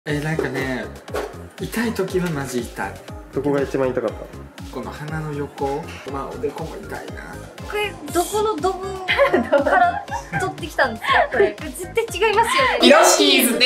なんかね、痛い時はマジ痛い。 どこが一番痛かった？ この鼻の横、まあおでこも痛いな。 これどこのドブから取ってきたんですか？これ絶対違いますよね。 ピロシキーズです。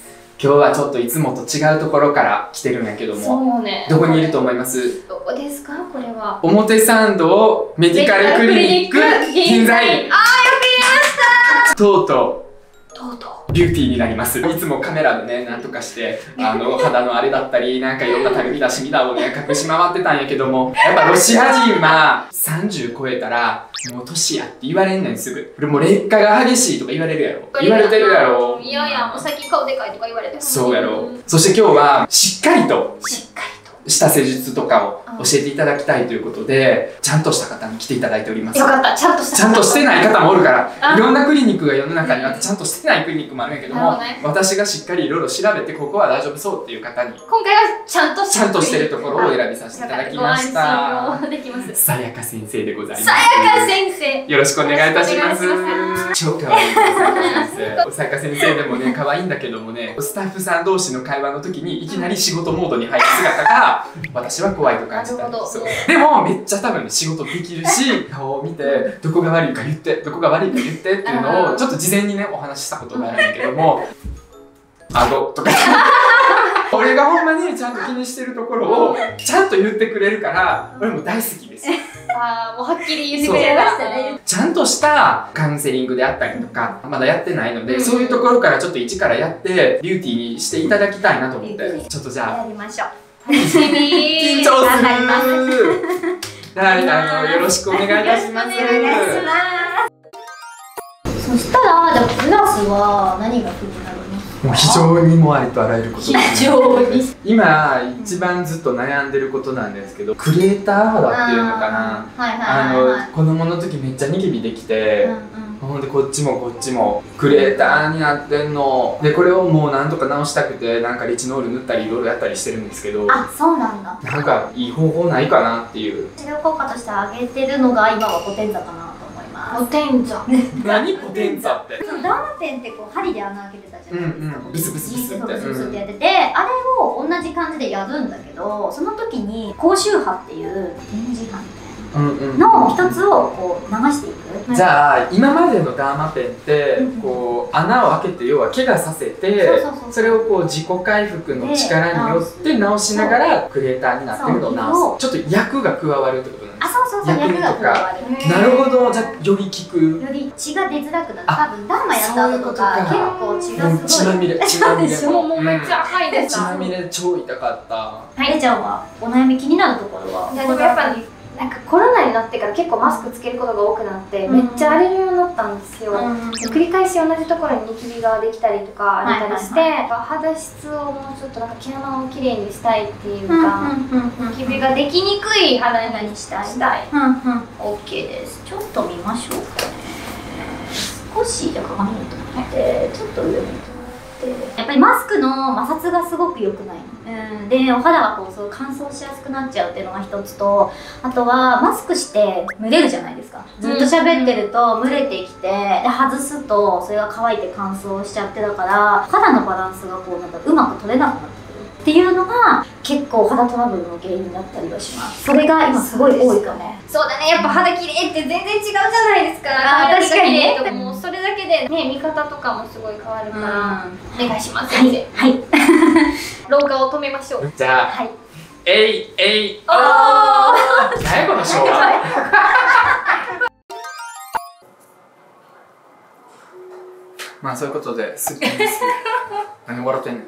今日はちょっといつもと違うところから来てるんやけども、 そうよね。 どこにいると思います？ どこですかこれは？ 表参道メディカルクリニック銀座院。 あー、よく言いました。 とうとうとビューティーになります。いつもカメラでね、なんとかして肌のあれだったり、なんかいろんなたるみだしみだをね、隠し回ってたんやけども、やっぱロシア人は30超えたらもう年やって言われんねん、すぐ。もう劣化が激しいとか言われるやろ。言われてるやろ。 いやいや、最近顔でかいとか言われてる。 そうやろ。そして今日はしっかりとした施術とかを教えていただきたいということで、ちゃんとした方に来ていただいております。 よかった、ちゃんとした。 ちゃんとしてない方もおるから、いろんなクリニックが世の中にあって、ちゃんとしてないクリニックもあるんやけども、私がしっかりいろいろ調べて、ここは大丈夫そうっていう方に、 今回はちゃんとしてるところを選びさせていただきました。 できます。 さやか先生でございます。 さやか先生。 よろしくお願いいたします。超可愛いさやか先生。さやか先生でもね、可愛いんだけどもね、スタッフさん同士の会話の時にいきなり仕事モードに入る姿が、私は怖いと感じたんですよ。でもめっちゃ多分仕事できるし、顔を見てどこが悪いか言って、どこが悪いか言ってっていうのをちょっと事前にねお話ししたことがあるんだけども、顎とか俺がほんまにちゃんと気にしてるところをちゃんと言ってくれるから俺も大好きです。 ああ、もうはっきり言ってくれましたね。 ちゃんとしたカウンセリングであったりとかまだやってないので、そういうところからちょっと一からやってビューティーにしていただきたいなと思って、ちょっとじゃあやりましょう。楽しみ。 緊張する。はい、よろしくお願いいたします。 お願いします。そしたら、じゃあプラスは何が気になりますか？ もう非常にもありとあらゆること。 非常に。 今一番ずっと悩んでることなんですけど、クリエイター肌っていうのかな。子供の時めっちゃニキビできて。ほんでこっちもこっちもクリエイターになってんので、これをもうなんとか直したくてなんかリチノール塗ったりいろいろやったりしてるんですけど、 あ、そうなんだ。 なんかいい方法ないかなっていう。 治療効果として上げてるのが今はポテンザかなと思います。ポテンザ何ポテンザって？ ダーマペンってこう針で穴開けてたじゃないですか。 ブスブスブスってブスブスってやってて、あれを同じ感じでやるんだけど、その時に高周波っていう電磁波みたいなの一つをこう流していく。 じゃあ今までのダーマペンってこう穴を開けて要は怪我させて、それをこう自己回復の力によって直しながらクリエイターになってるのを直す。ちょっと役が加わるってことなんですか？ あ、そうそうそう、役が加わる。 なるほど。じゃあより効く。 より血が出づらくなる。多分ダーマやった後とか結構血がすごい。 血まみれ。血まみれ。 もうめっちゃ赤いです。 血まみれ超痛かった。 はい、ちゃんはお悩み気になるところは？ いやでもやっぱりなんかコロナになってから結構マスクつけることが多くなって、めっちゃ荒れるようになったんですよ。繰り返し同じところにニキビができたりとかあったりして、肌質をもうちょっとなんか毛穴をきれいにしたいっていうか、ニキビができにくい肌にしたい。 OK です。ちょっと見ましょうかね。少しじゃ鏡にと思ってちょっと上にと思って、やっぱりマスクの摩擦がすごく良くないの。で、お肌がこうそう乾燥しやすくなっちゃうっていうのが一つと、あとはマスクして蒸れるじゃないですか。ずっと喋ってると蒸れてきて、で外すとそれが乾いて乾燥しちゃって、だから肌のバランスがこうなんかうまく取れなくなってくるっていうのが結構肌トラブルの原因になったりはします。それが今すごい多いかも。 そうだね、やっぱ肌綺麗って全然違うじゃないですか。 確かにね。 もうそれだけでね、見方とかもすごい変わるから、お願いします。 はい、はい。 老化を止めましょう。 じゃあ、 はい。 えいえいおー。何この昭和。まあそういうことで、すっきりです。何笑ってんの？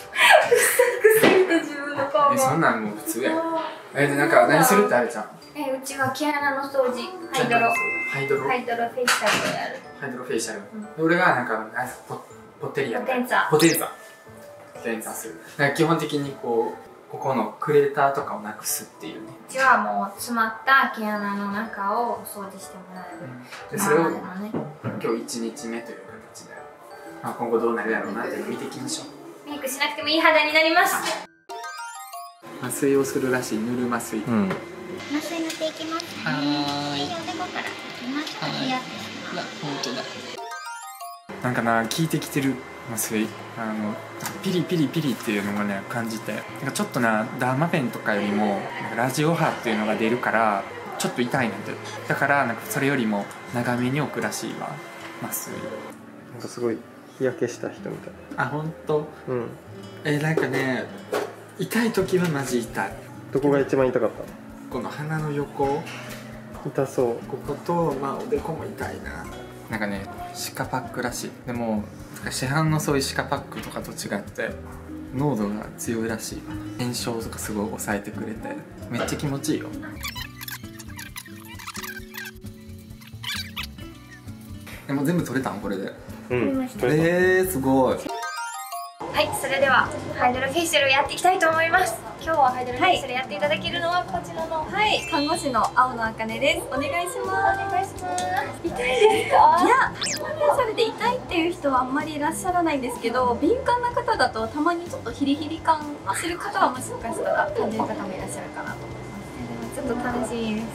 そんなんもう普通やん。でなんか何するってあれじゃん。 うちは毛穴の掃除、ハイドロフェイシャルをやる。 ハイドロフェイシャル。俺がなんかポテリアみたいな。ポテンザする。基本的にここのクレーターとかをなくすっていうね。 うちはもう詰まった毛穴の中を掃除してもらえる。 でそれを今日1日目という形で、まあ、今後どうなるやろうなっていうのを見ていきましょう。 メイクしなくてもいい肌になります。 麻酔をするらしい。塗る麻酔。 麻酔塗っていきますね。 はーい。 おでこからいきます。 はい。本当だ。 なんかな、効いてきてる麻酔。ピリピリピリっていうのがね感じて、なんかちょっとなダーマペンとかよりもなんかラジオ波っていうのが出るからちょっと痛いねんて。だからなんかそれよりも長めに置くらしいわ麻酔。 なんかすごい日焼けした人みたい。 あ、本当。 うん。 なんかね、痛い時はマジ痛い。 どこが一番痛かった？ この鼻の横、 痛そう。 こことまあおでこも痛いな。なんかね、シカパックらしい。でも市販のそういうシカパックとかと違って濃度が強いらしいわ。炎症とかすごい抑えてくれてめっちゃ気持ちいいよ。でも全部取れたんこれで。 うん。 すごい。 はい、それではハイドラフェイシャルやっていきたいと思います。今日はハイドラフェイシャルやっていただけるのはこちらの、 看護師の青野茜です。お願いします。 お願いします。 痛いですか？いや、ハイドラフェイシャルで痛いっていう人はあんまりいらっしゃらないんですけど、敏感な方だとたまにちょっとヒリヒリ感する方はもしかしたら感じる方もいらっしゃるかなと思います。 ちょっと楽しみです。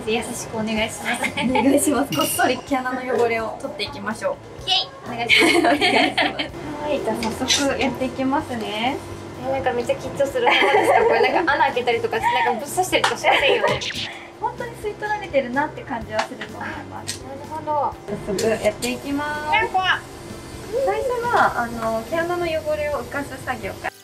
優しくお願いします。 お願いします。こっそり毛穴の汚れを取っていきましょう。 イエイ、お願いします。 はい、じゃあ早速やっていきますね。 なんかめっちゃ緊張する。これなんか穴開けたりとか、なんかぶっ刺したりとかしませんよね。 本当に吸い取られてるなって感じはすると思います。 なるほど。 早速やっていきます。最初は毛穴の汚れを浮かす作業から。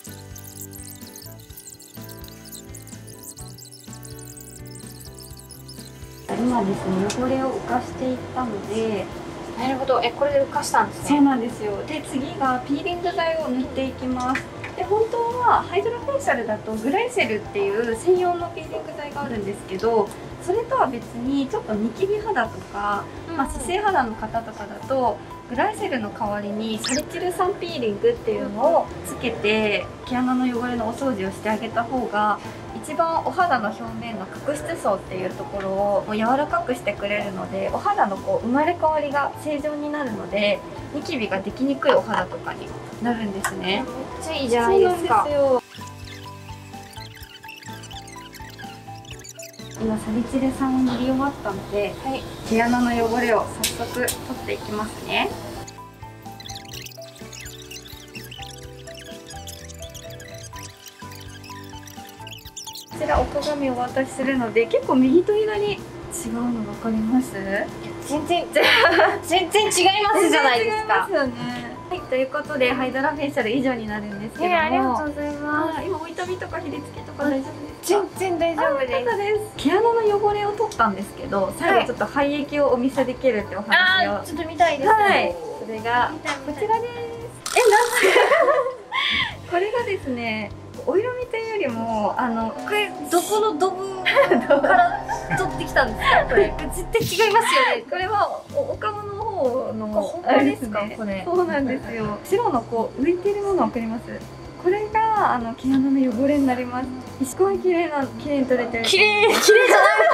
今ですね、汚れを浮かしていったので。 なるほど。これで浮かしたんですね。 そうなんですよ。で、次がピーリング剤を塗っていきます。で、本当はハイドラフェイシャルだとグライセルっていう専用のピーリング剤があるんですけど、それとは別にちょっとニキビ肌とか、姿勢肌の方とかだとグライセルの代わりにサリチル酸ピーリングっていうのをつけて毛穴の汚れのお掃除をしてあげた方が一番お肌の表面の角質層っていうところをもう柔らかくしてくれるので、お肌の生まれ変わりが正常になるのでニキビができにくいお肌とかになるんですね。 めっちゃいいじゃないですか。 そうなんですよ。今サリチル酸を塗り終わったので、毛穴の汚れを早速取っていきますね。こちらお鏡をお渡しするので、結構右と左違うの分かります？ 全然違いますじゃないですか。 違いますよね。はい、ということでハイドラフェイシャル以上になるんですけども、 ありがとうございます。 今お痛みとかひりつきとか大丈夫ですか？ 全然大丈夫です。 毛穴の汚れを取ったんですけど、最後ちょっと廃液をお見せできるってお話を。 ちょっと見たいです。 はい、それがこちらです。これがですね、お色味というよりもこれどこのドブから取ってきたんですか？これ絶対違いますよね。 これはお顔の方の本当ですか？これ。 そうなんですよ。白の浮いてるものわかります？これが毛穴の汚れになります。すごい綺麗に取れてる。 綺麗じゃないです。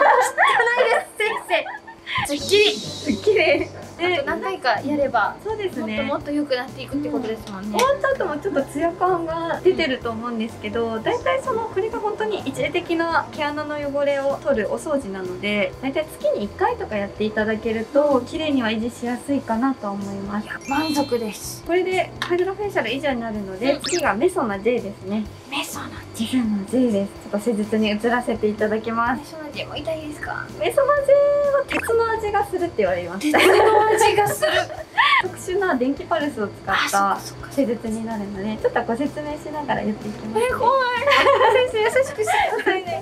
先生。すっきり。で、何回かやれば、 そうですね。 もっと良くなっていくってことですもんね。 終わった後もちょっとツヤ感が出てると思うんですけど、大体これが本当に一時的な毛穴の汚れを取るお掃除なので、大体月に1回とかやっていただけると綺麗には維持しやすいかなと思います。 満足です。 これでハイドラフェイシャル以上になるので、次がメソナ J ですね。 メソナ J です。ちょっと施術に移らせていただきます。 メソナ J も痛いですか？ メソナ J は鉄の味がするって言われます。 鉄の味がする。 特殊な電気パルスを使った施術になるので、ちょっとご説明しながらやっていきますね。 怖い。先生優しくしてくださいね。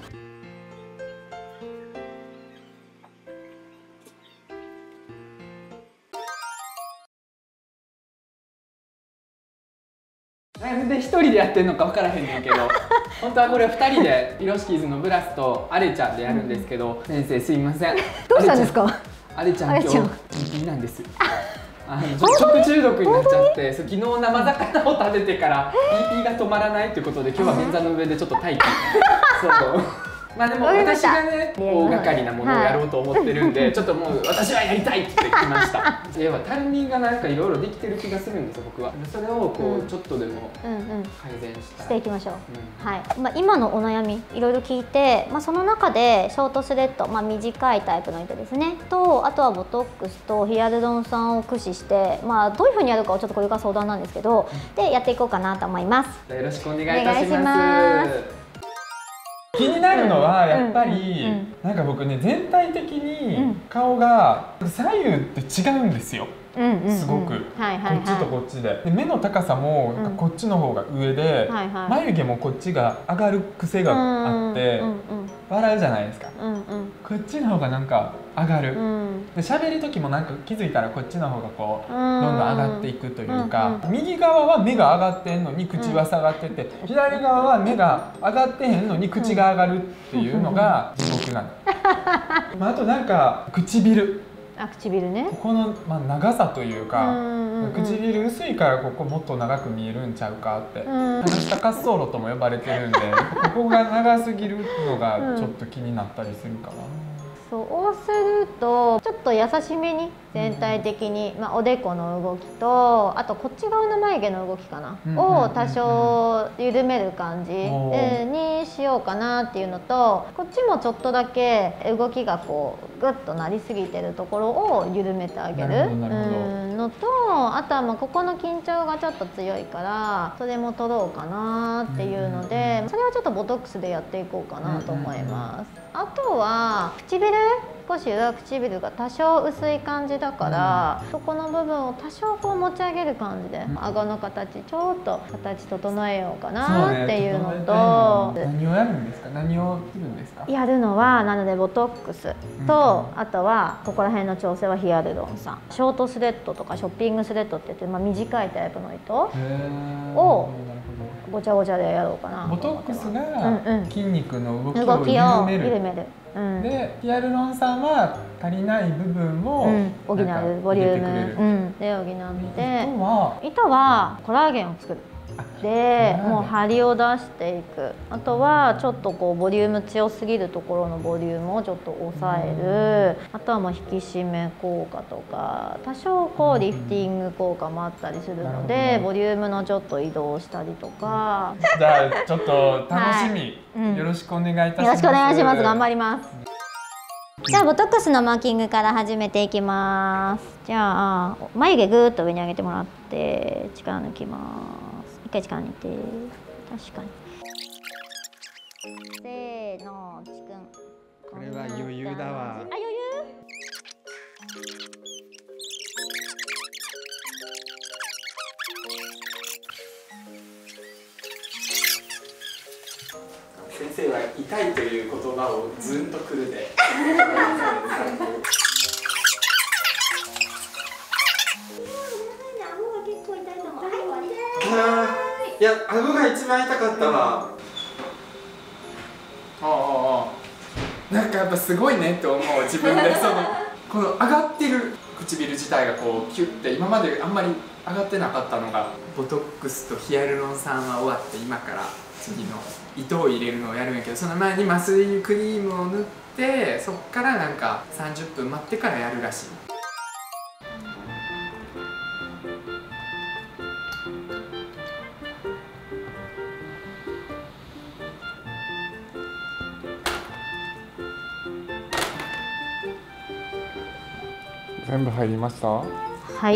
なんで一人でやってんのか分からへんねんけど本当はこれ2人でピロシキーズのブラスとアレちゃんでやるんですけど、先生すいません。 どうしたんですか？ アレちゃん今日 PP なんです。食中毒になっちゃって、昨日生魚を食べてから PP が止まらないということで、今日は便座の上でちょっと待機。そうまあでもわかりました私がね大掛かりなものをやろうと思ってるんで、ちょっともう私はやりたいって来ました要はたるみがなんかいろいろできてる気がするんですよ僕は。それをこうちょっとでも改善したい、 していきましょう、はい。今のお悩みいろいろ聞いて、その中でショートスレッド、短いタイプの糸ですねと、あとはボトックスとヒアルロン酸を駆使して、どういうふうにやるかはちょっとこれから相談なんですけど、でやっていこうかなと思います。 よろしくお願いいたしお願まいしす。気になるのはやっぱりなんか僕ね全体的に顔が左右って違うんですよ。すごくこっちとこっちで目の高さもこっちの方が上で、眉毛もこっちが上がる癖があって笑うじゃないですか。こっちの方がなんか上がる。で喋る時もなんか気づいたらこっちの方がこうどんどん上がっていくというか、右側は目が上がってんのに口は下がってて、左側は目が上がってへんのに口が上がるっていうのが僕なの。あとなんか唇。 唇ね。 この、長さというか、唇薄いからここもっと長く見えるんちゃうかって下滑走路とも呼ばれてるんでここが長すぎるのがちょっと気になったりするかな。 そうするとちょっと優しめに全体的に、おでこの動きと、あとこっち側の眉毛の動きかな、を多少緩める感じにしようかなっていうのと、こっちもちょっとだけ動きがこうグッとなりすぎてるところを緩めてあげるのと、あとはここの緊張がちょっと強いからそれも取ろうかなっていうので、それはちょっとボトックスでやっていこうかなと思います。あとは唇、少し上唇が多少薄い感じだから、そこの部分を多少こう持ち上げる感じで、顎の形ちょっと形整えようかなっていうのと、 何をやるんですか？何をするんですか？ やるのはなのでボトックスと、あとはここら辺の調整はヒアルロン酸、ショートスレッドとかショッピングスレッドって言って、短いタイプの糸をごちゃごちゃでやろうかな。 ボトックスが筋肉の動きを緩める。でヒアルロン酸は足りない部分を補う、ボリュームで補って、糸はコラーゲンを作る。でもう張りを出していく。あとはちょっとこうボリューム強すぎるところのボリュームをちょっと抑える。あとはもう引き締め効果とか多少こうリフティング効果もあったりするので、ボリュームのちょっと移動したりとか。 じゃあちょっと楽しみ、よろしくお願いいたします。 よろしくお願いします。頑張ります。じゃあボトックスのマーキングから始めていきます。じゃあ眉毛ぐーっと上に上げてもらって力抜きます。一回力抜いて、確かに。せーの、ちくん。 これは余裕だわ。 余裕？ 先生は痛いという言葉をずっとくるで。いや、顎が一番痛かったわ。なんかやっぱすごいねって思う自分でこの上がってる唇自体がこうキュッて今まであんまり上がってなかったのが、ボトックスとヒアルロン酸は終わって今から次の糸を入れるのをやるんやけど、その前に麻酔クリームを塗ってそっからなんか30分待ってからやるらしい。 全部入りました。 はい。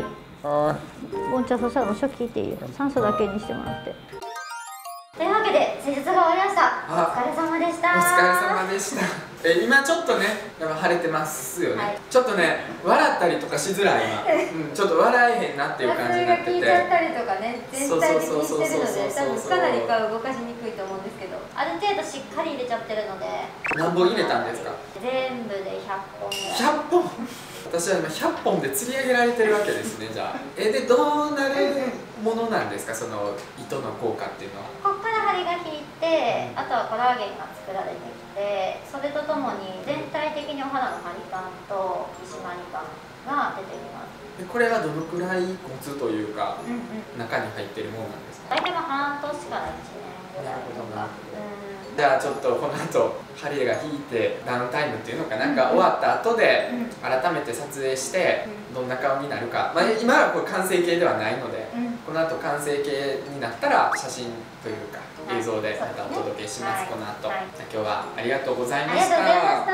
あボンちゃん、そしたらもう初期いていいよ。酸素だけにしてもらって。というわけで施術が終わりました。お疲れ様でした。 お疲れ様でした。今ちょっとね、やっぱ晴れてますよね。ちょっとね、笑ったりとかしづらい今。ちょっと笑えへんなっていう感じになってて。 麻酔が効いちゃったりとかね、全体的にしてるので、多分かなり顔動かしにくいと思うんですけど、ある程度しっかり入れちゃってるので。 何本入れたんですか？ 全部で100本ぐらい。 100本。私は今100本で釣り上げられてるわけですね。じゃあでどうなるものなんですか、その糸の効果っていうのは。 ここから針が引いて、あとはコラーゲンが作られてきて、それとともに全体的にお肌の張り感と引き締まり感が出てきます。 これはどのくらいコツというか、中に入ってるものなんですか？ 大体半年から1年ぐらいとか。 じゃあちょっとこの後針が引いてダウンタイムっていうのかなんか終わった後で改めて撮影してどんな顔になるか、まあ、今はこれ完成形ではないので、この後完成形になったら写真というか映像でまたお届けします、この後、今日はありがとうございました。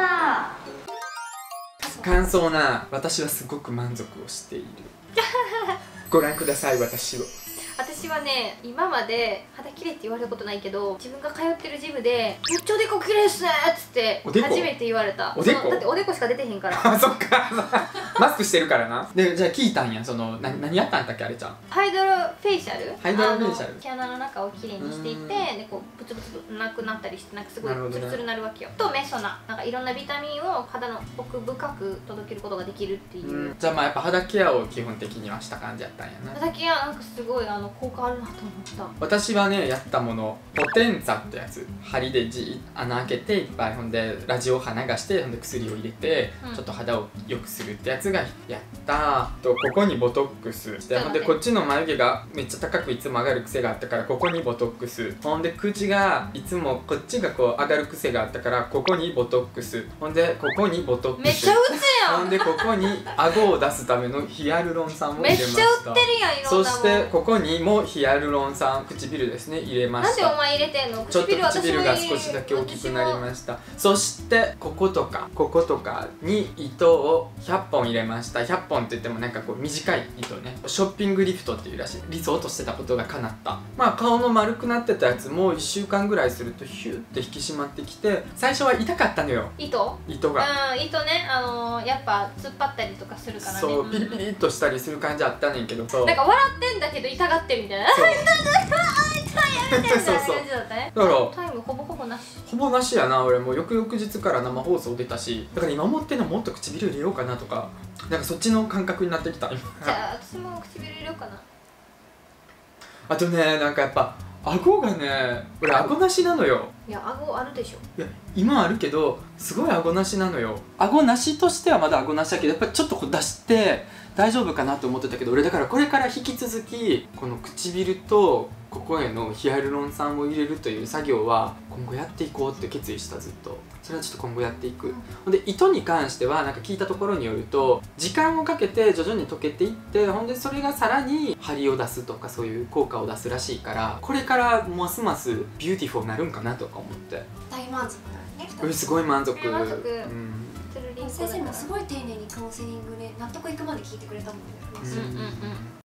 感想な、私はすごく満足をしているご覧ください、私を。 私はね、今まで肌綺麗って言われたことないけど、自分が通ってるジムで「めっちゃおでこ綺麗っすね」っつって初めて言われた。 おでこだっておでこしか出てへんから。 あ、そっかマスクしてるからな。で、じゃあ聞いたんや、その何やったんだっけ、あれちゃん。 ハイドロフェイシャル、 ハイドロフェイシャル、 毛穴の中をきれいにしていって、でこうブツブツなくなったりして、なんかすごいツルツルになるわけよ。とメソナ、なんかいろんなビタミンを肌の奥深く届けることができるっていう。 じゃあまあやっぱ肌ケアを基本的にはした感じやったんやな。 肌ケアなんかすごい効果あるなと思った。 私はね、やったものポテンザってやつ、針で穴開けていっぱい、ほんでラジオ波流して、ほんで薬を入れて、ちょっと肌を良くするってやつがやったと、ここにボトックスで、ほんでこっちの眉毛がめっちゃ高くいつも上がる癖があったから、ここにボトックス、ほんで口がいつもこっちがこう上がる癖があったから、ここにボトックス、ほんでここにボトックス、 めっちゃ打つやん。 ほんでここに顎を出すためのヒアルロン酸を入れました。 めっちゃ打ってるやん、いろんなもん。 そしてここにもヒアルロン酸、唇ですね、入れました。 なんでお前入れてんの？ ちょっと唇が少ししだけ大きくなりました。そしてこことかに糸を100本入れました。100本って言ってもなんかこう短い糸ね、ショッピングリフトっていうらしい。理想としてたことが叶った。まあ顔の丸くなってたやつも1週間ぐらいするとヒューって引き締まってきて、最初は痛かったのよ、糸が。 糸ね、やっぱ突っ張ったりとかするからね。 そう、ピリピリっとしたりする感じあったねんけど、 なんか笑ってんだけど痛がってるみたいな。 そうみたいな感じだったね。 だからタイムほぼなし。 ほぼなしやな。俺も翌々日から生放送出たし、だから今思ってんのもっと唇入れようかなとか、なんかそっちの感覚になってきた今。 じゃあ私も唇入れようかな。 あとね、なんかやっぱ顎がね、俺顎なしなのよ。 いや、顎あるでしょ。 いや、今あるけどすごい顎なしなのよ。顎なしとしてはまだ顎なしだけど、やっぱりちょっとこう出して大丈夫かなと思ってたけど、俺だからこれから引き続きこの唇とここへのヒアルロン酸を入れるという作業は今後やっていこうって決意した。ずっとそれはちょっと今後やっていく。ほんで糸に関してはなんか聞いたところによると、時間をかけて徐々に溶けていって、ほんでそれがさらに張りを出すとかそういう効果を出すらしいから、これからますますビューティフォーになるんかなとか思って、 大満足だね。 すごい満足。 満足。 先生もすごい丁寧にカウンセリングで納得いくまで聞いてくれたもんね。